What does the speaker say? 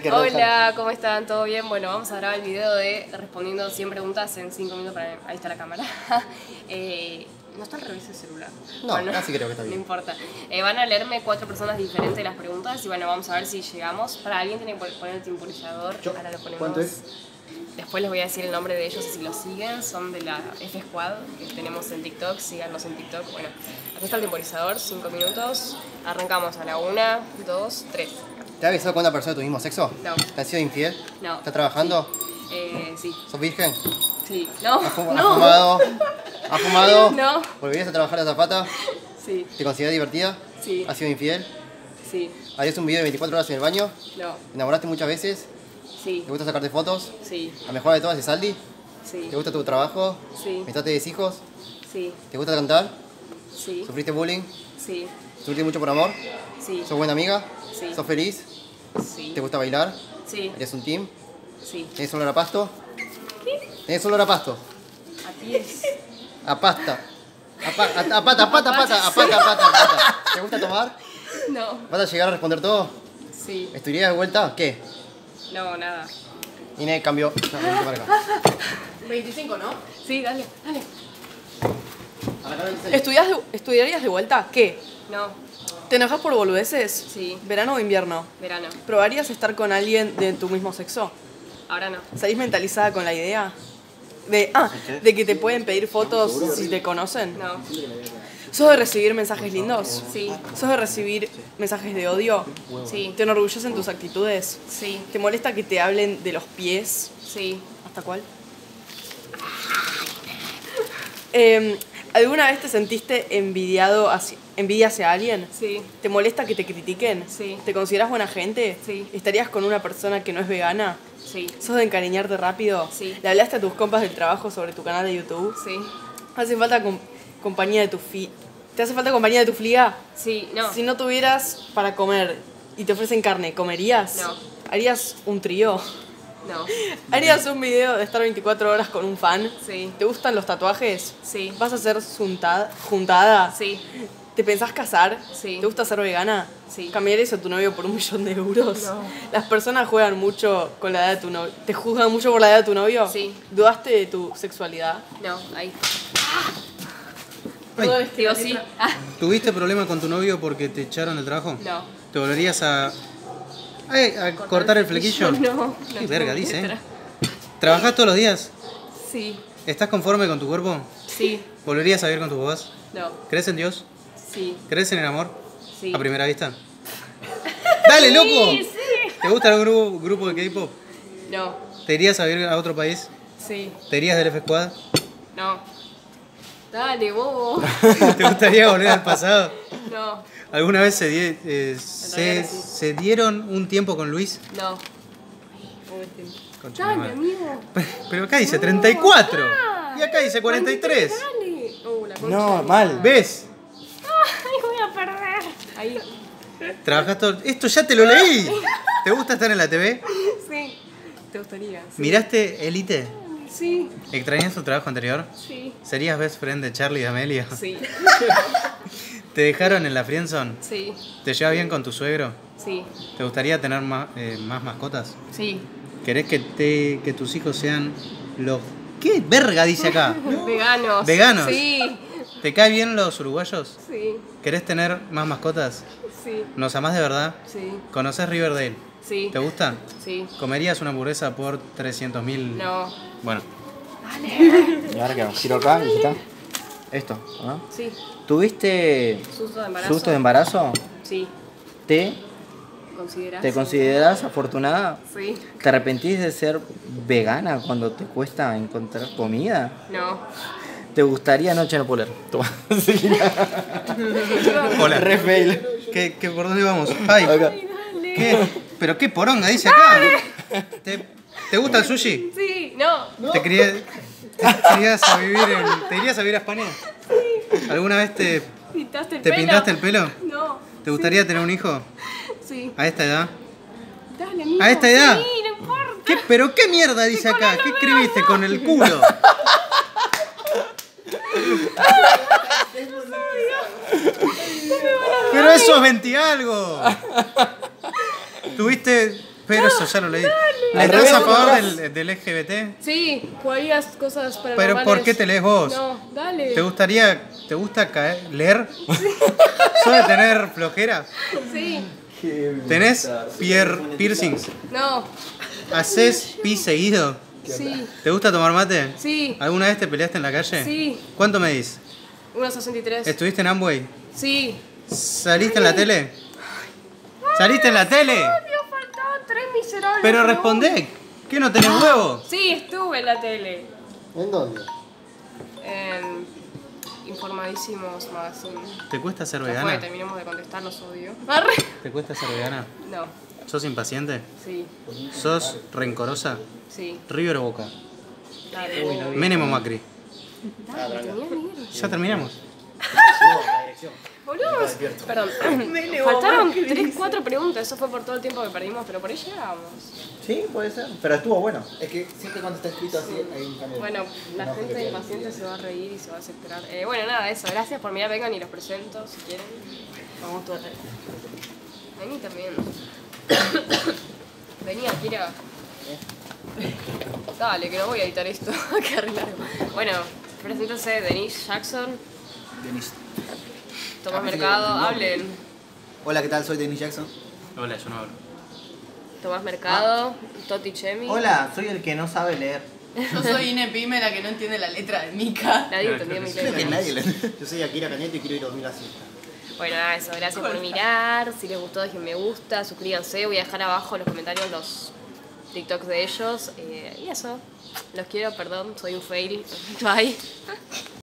Hola, ¿cómo están? ¿Todo bien? Bueno, vamos a grabar el video de respondiendo 100 preguntas en 5 minutos. Ahí está la cámara. ¿No está al revés el celular? No, bueno, casi creo que está bien. No importa. Van a leerme 4 personas diferentes las preguntas y bueno, vamos a ver si llegamos. Para alguien tiene que poner el temporizador. Ahora lo ponemos. ¿Cuánto es? Después les voy a decir el nombre de ellos y si los siguen. Son de la F-Squad que tenemos en TikTok. Síganos en TikTok. Bueno, aquí está el temporizador, 5 minutos. Arrancamos a la 1, 2, 3. ¿Te has besado con una persona de tu mismo sexo? No. ¿Te has sido infiel? No. ¿Estás trabajando? Sí. ¿Sos virgen? Sí. No. ¿Has fumado? ¿Has fumado? No. ¿Volverías a trabajar de azafata? Sí. ¿Te consideras divertida? Sí. ¿Has sido infiel? Sí. ¿Harías un video de 24 horas en el baño? No. ¿Te enamoraste muchas veces? Sí. ¿Te gusta sacarte fotos? Sí. ¿La mejor de todas es Aldi? Sí. ¿Te gusta tu trabajo? Sí. ¿Tienes hijos? Sí. ¿Te gusta cantar? Sí. ¿Sufriste bullying? Sí. ¿Sufriste mucho por amor? Sí. ¿Sos buena amiga? Sí. ¿Sos feliz? Sí. ¿Te gusta bailar? Sí. ¿Eres un team? Sí. ¿Tienes olor a pasto? ¿Qué? ¿Tienes olor a pasto? A pies. A pasta. A pata. ¿Te gusta tomar? No. ¿Vas a llegar a responder todo? Sí. ¿Estudiarías de vuelta? ¿Qué? No, nada. Ine, cambio. No, vente para acá. 25, ¿no? Sí, dale, dale. A la cara del 6. ¿Estudiarías de vuelta? ¿Qué? No. ¿Te enojas por boludeces? Sí. ¿Verano o invierno? Verano. ¿Probarías estar con alguien de tu mismo sexo? Ahora no. ¿Salís mentalizada con la idea? De que te pueden pedir fotos si te conocen. No. ¿Sos de recibir mensajes lindos? Sí. ¿Sos de recibir mensajes de odio? Sí. ¿Te enorgullecen tus actitudes? Sí. ¿Te molesta que te hablen de los pies? Sí. ¿Hasta cuál? ¿Alguna vez te sentiste envidia hacia alguien? Sí. ¿Te molesta que te critiquen? Sí. ¿Te consideras buena gente? Sí. ¿Estarías con una persona que no es vegana? Sí. ¿Sos de encariñarte rápido? Sí. ¿Le hablaste a tus compas del trabajo sobre tu canal de YouTube? Sí. ¿Hace falta compañía de ¿Te hace falta compañía de tu fliga? Sí. No. Si no tuvieras para comer y te ofrecen carne, ¿comerías? No. ¿Harías un trío? No. ¿Harías un video de estar 24 horas con un fan? Sí. ¿Te gustan los tatuajes? Sí. ¿Vas a ser juntada? Sí. ¿Te pensás casar? Sí. ¿Te gusta ser vegana? Sí. ¿Cambiarías a tu novio por 1.000.000 euros? No. ¿Las personas juegan mucho con la edad de tu novio? ¿Te juzgan mucho por la edad de tu novio? Sí. ¿Dudaste de tu sexualidad? No. Ahí. Perdón, es que Digo la sí. letra- ¿Tuviste problemas con tu novio porque te echaron del trabajo? No. ¿Te volverías a cortar el flequillo? No. Qué No verga, tengo dice. letra. ¿Trabajás todos los días? Sí. ¿Estás conforme con tu cuerpo? Sí. ¿Volverías a vivir con tus papás? No. ¿Crees en Dios? Sí. ¿Crees en el amor? Sí. ¿A primera vista? ¡Dale, loco! Sí. ¿Te gusta algún grupo de K-pop? No. ¿Te irías a vivir a otro país? Sí. ¿Te irías del F-Squad? No. Dale, bobo. ¿Te gustaría volver al pasado? No. ¿Alguna vez realidad sí. se dieron un tiempo con Luis? No. Concha de Dale, madre. amigo. Pero acá dice 34. ya. Y acá dice 43. Dale. La concha No, de- mal. ¿Ves? Ay, voy a perder. Ahí. Trabajas todo. Esto ya te lo leí. ¿Te gusta estar en la TV? Sí. ¿Te gustaría? Sí. ¿Miraste Elite? Sí. ¿Extrañas tu trabajo anterior? Sí. ¿Serías best friend de Charlie y de Amelia? Sí. ¿Te dejaron en la friendzone? Sí. ¿Te llevas bien con tu suegro? Sí. ¿Te gustaría tener más mascotas? Sí. ¿Querés que tus hijos sean los... ¿Qué verga dice acá? Veganos. ¿Veganos? Sí. ¿Te caen bien los uruguayos? Sí. ¿Querés tener más mascotas? Sí. ¿Nos amás de verdad? Sí. ¿Conoces Riverdale? Sí. ¿Te gusta? Sí. ¿Comerías una hamburguesa por 300.000? No. Bueno. ¿Y ahora qué hago? ¿Giro acá y ya está? Esto, ¿no? Sí. ¿Tuviste Susto de embarazo. susto de embarazo? Sí. ¿Te ¿Consideras? consideras afortunada? Sí. ¿Te arrepentís de ser vegana cuando te cuesta encontrar comida? No. ¿Te gustaría noche en el polar? Toma. Hola. Re fail. ¿Por dónde vamos? Ay, Acá. Ay, dale. ¿qué? ¿Pero qué poronga dice acá? ¿Te gusta el sushi? Sí. No. ¿Te irías a vivir a España? ¿Alguna vez te ¿Pintaste el ¿Te pelo? pintaste el pelo? No. gustaría tener un hijo? Sí. ¿A esta edad? Dale, amigo. ¿A esta edad? Sí, no importa. ¿Pero qué mierda dice acá? ¿Qué escribiste con el culo? Pero eso es 20 algo. ¿Tuviste Pero eso ya lo leí. Al ¿Estás revés, a favor ¿no? del LGBT? Sí, jugarías cosas para Pero ¿por qué te lees vos? No, dale. ¿Te gusta leer? ¿Sos de tener flojera? Sí. ¿Tenés piercings? No. ¿Haces pis seguido? Sí. ¿Te gusta tomar mate? Sí. ¿Alguna vez te peleaste en la calle? Sí. ¿Cuánto medís? 1,63. ¿Estuviste en Amway? Sí. ¿Saliste en la tele? ¿Saliste en la tele? Dios, faltaban 3 miserables. Pero ¿no? respondé. ¿Qué no tenés huevo? Sí, estuve en la tele. ¿En dónde? En Informadísimos Magazine. ¿Te cuesta ser Ya fue, vegana? terminemos de contestar, los odio. Arre. ¿Te cuesta ser vegana? No. ¿Sos impaciente? Sí. ¿Sos rencorosa? Sí. ¿River o Boca? Dale. ¿Menem o Macri? Dale, tenía que ir. Ya terminamos. Boludo. Perdón. Faltaron 3, 4 preguntas. Eso fue por todo el tiempo que perdimos, pero por ahí llegamos. Sí, puede ser. Pero estuvo bueno. Es que siempre cuando está escrito así hay un cambio. Bueno, la gente impaciente se va a reír y se va a desesperar. Bueno, nada, eso. Gracias por mirar. Vengan y los presento si quieren. Vamos todas. Vení también. Vení, Akira. Dale, que no voy a editar esto. Que arreglarlo. Bueno, preséntense Denise Jackson, Denis. Tomás Mercado, hablen. Hola, ¿qué tal? Soy Denis Jackson. Hola, yo no hablo. Tomás Mercado, Toti Chemi. Hola, soy el que no sabe leer. Yo soy Ine Pime, la que no entiende la letra de Mika. Nadie entendió mi Creo que letra. nadie le... Yo soy Akira Cañete y quiero ir a dormir así. Bueno, nada, eso. Gracias por mirar. Si les gustó, dejen me gusta, suscríbanse. Voy a dejar abajo en los comentarios los TikToks de ellos. Y eso. Los quiero, perdón, soy un fail. Bye.